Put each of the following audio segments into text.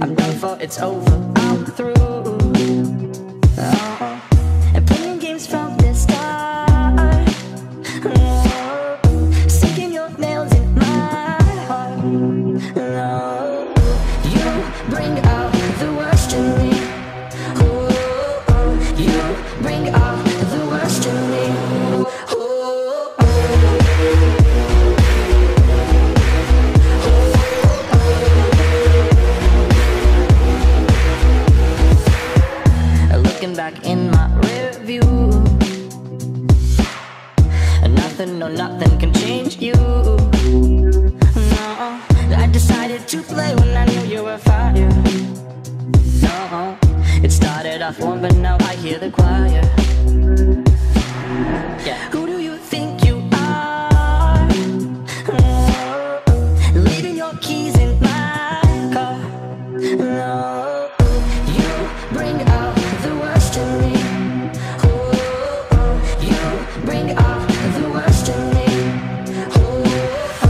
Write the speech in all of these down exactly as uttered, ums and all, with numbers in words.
I'm done for, it's over, I'm through. Oh, and playing games from the start. Oh, sinking your nails in my heart. No, you bring out the worst in me. Oh, oh, you bring out the worst in me. Oh, back in my rear view, nothing, no nothing can change you. No, I decided to play when I knew you were fire. No, it started off warm, but now I hear the choir. Yeah, who do you think you are? Oh, leaving your keys in my car. No, you bring out the worst in me. Oh, oh, you bring out the worst in me. Oh, oh.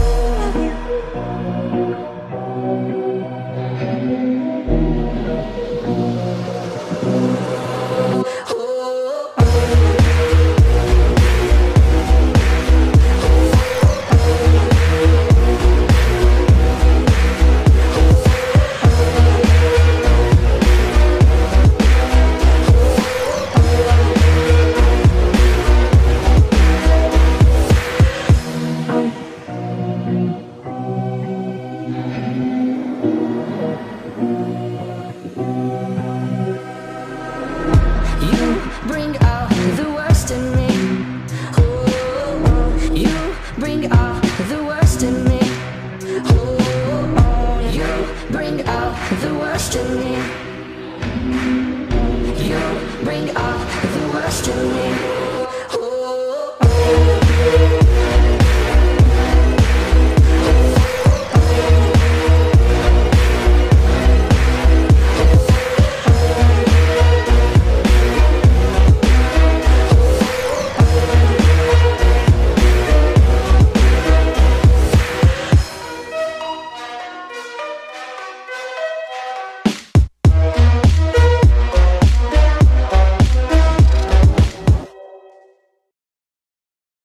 Bring out the worst in me. Oh, oh, you bring out the worst in me. Oh, oh, you bring out the worst in me. You bring out the worst in me.